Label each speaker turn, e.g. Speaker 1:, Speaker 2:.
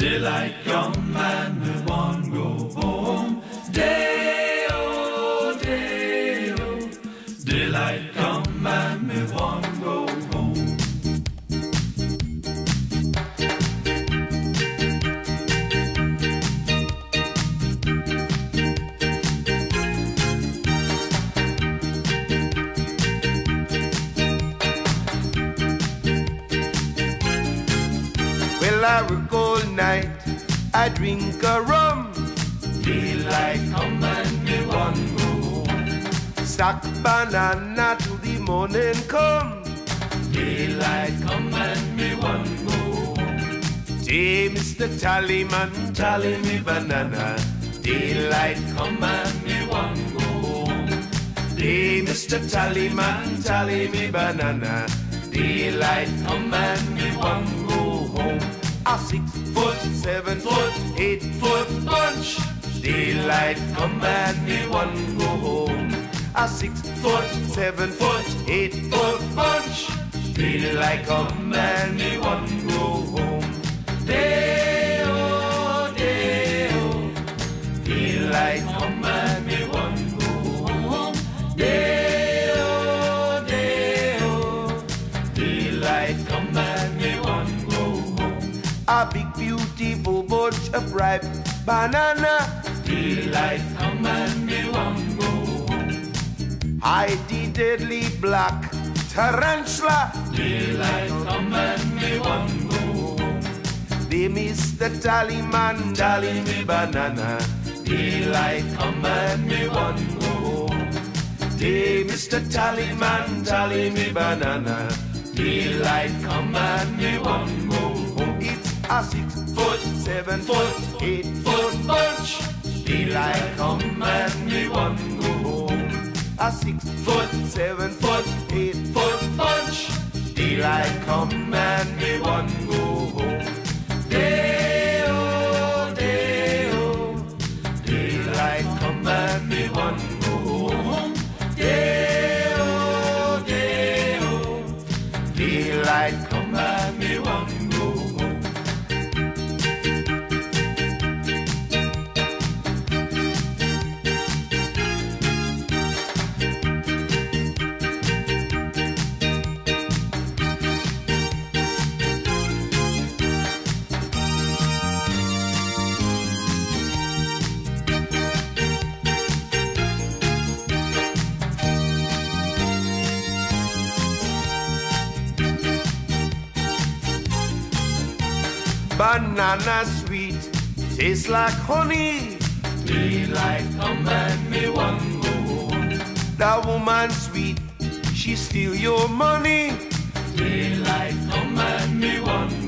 Speaker 1: Daylight come and me want go home. Day-o, day-o. Daylight come and me want go home.
Speaker 2: Well, I work all night, I drink a rum.
Speaker 1: Daylight come and me want go home.
Speaker 2: Stack banana till the morning come.
Speaker 1: Daylight come and me want go home.
Speaker 2: Hey, Mr. Tallyman, tally me banana.
Speaker 1: Daylight come and me want go home.
Speaker 2: Hey, Mr. Tallyman, tally me banana.
Speaker 1: Daylight come and me want go home.
Speaker 2: A 6 foot, 7 foot, 8 foot bunch.
Speaker 1: Daylight come and me want go home.
Speaker 2: A 6 foot, 7 foot, 8 foot bunch.
Speaker 1: Daylight come and me want go home. Day-o, day-o. Daylight come and me want go home. Day-o, day-o. Daylight come and me want go home.
Speaker 2: A big beautiful bunch of ripe banana.
Speaker 1: Daylight come and me want go home.
Speaker 2: Hide the deadly black tarantula.
Speaker 1: Daylight come and me want go home.
Speaker 2: They Mr. Tallyman, tally me banana.
Speaker 1: Daylight come and me want go home.
Speaker 2: Hey, Mr. Tallyman, tally me banana.
Speaker 1: Daylight come and me want go home.
Speaker 2: It's a 6 foot, 7 foot, 8 foot bunch.
Speaker 1: Daylight come and me want go home.
Speaker 2: A 6 foot, 7 foot, 8 foot bunch.
Speaker 1: Daylight come and me want go home. Day-o, day-o. Daylight come and me want go home. Day-o, day-o. Daylight come and me want go home.
Speaker 2: Banana sweet, tastes like honey.
Speaker 1: Daylight come and me want go home.
Speaker 2: That woman sweet, she steal your money.
Speaker 1: Daylight come and me want